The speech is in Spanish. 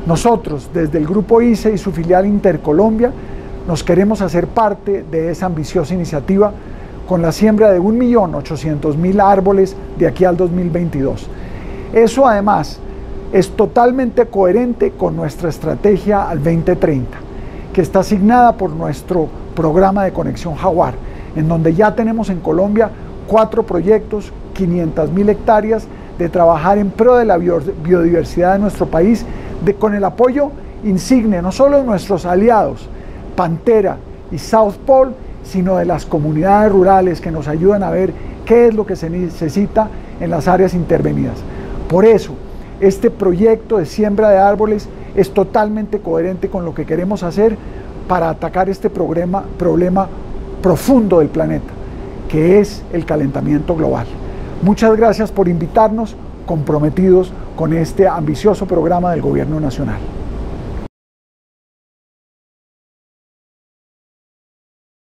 Nosotros, desde el Grupo ICE y su filial Intercolombia, nos queremos hacer parte de esa ambiciosa iniciativa con la siembra de 1.800.000 árboles de aquí al 2022. Eso además es totalmente coherente con nuestra estrategia al 2030, que está asignada por nuestro programa de Conexión Jaguar, en donde ya tenemos en Colombia 4 proyectos, 500.000 hectáreas, de trabajar en pro de la biodiversidad de nuestro país, con el apoyo insigne no solo de nuestros aliados, Pantera y South Pole, sino de las comunidades rurales que nos ayudan a ver qué es lo que se necesita en las áreas intervenidas. Por eso, este proyecto de siembra de árboles es totalmente coherente con lo que queremos hacer para atacar este problema profundo del planeta, que es el calentamiento global. Muchas gracias por invitarnos, comprometidos con este ambicioso programa del Gobierno Nacional.